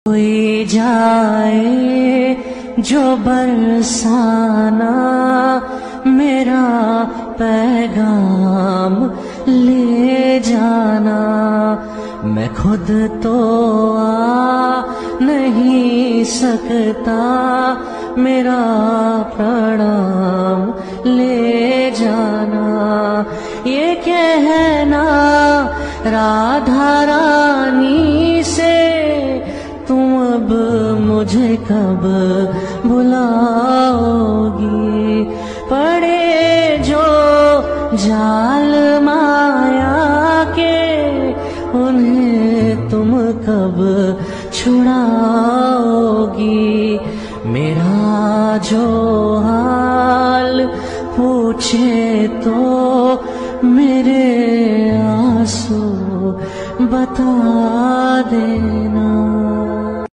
कोई जाए जो बरसाना मेरा पैगाम ले जाना। मैं खुद तो आ नहीं सकता, मेरा प्रणाम ले जाना। ये कहना राधा रानी से तुम अब मुझे कब बुलाओगी। पड़े जो जाल माया के उन्हें तुम कब छुड़ाओगी। मेरा जो हाल पूछे तो मेरे आंसू बता देना।